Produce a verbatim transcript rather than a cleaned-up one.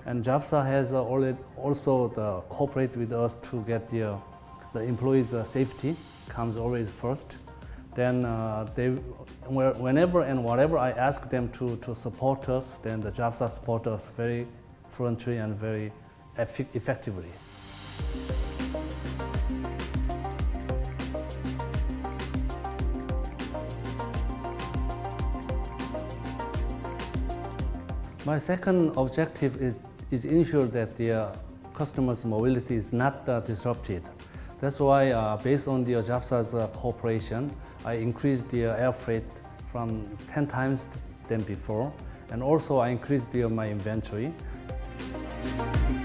And Jafza has uh, already also the cooperate with us to get the, uh, the employees' uh, safety comes always first. Then uh, they, whenever and whatever I ask them to, to support us, then the Jafza support us very fluently and very effi effectively. My second objective is, is ensure that the uh, customers' mobility is not uh, disrupted. That's why, uh, based on the uh, Jafza's uh, cooperation, I increased the uh, air freight from ten times than before, and also I increased the, uh, my inventory.